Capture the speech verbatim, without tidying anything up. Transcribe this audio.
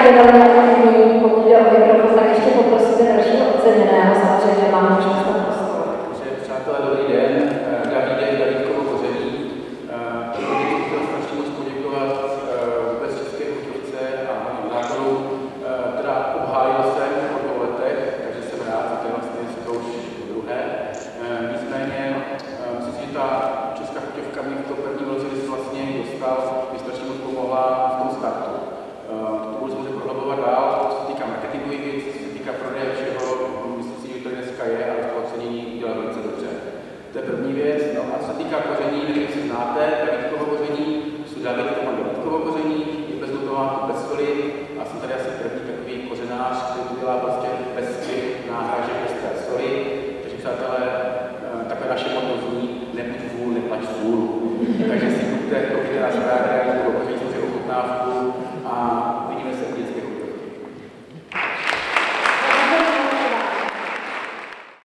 vydali jako jiný, pokud jde o mikrofon, tak ještě poprosíte dalšího oceněného, samozřejmě mám možnost na prostor. Přátelé, dobrý den, Davide, Davidkovo Koření. První chtěl strašně moc poděkovat vůbec České chuťovce a nákladů, která obhájila jsem po dvou letech, takže jsem rád, že to je vlastně to už druhé. Nicméně, myslím si, že ta Česká chuťovka mě v tom prvním roce, kdy jsem vlastně dostal, mi strašně moc pomohla v tom startu. To budu samozřejmě prohlubovat dál, co se týká marketingových věcí, co se týká prodeje všeho, myslím si, že to dneska je, ale to ocenění dělá velice dobře. To je první věc. No a co se týká koření, nevím, jestli znáte,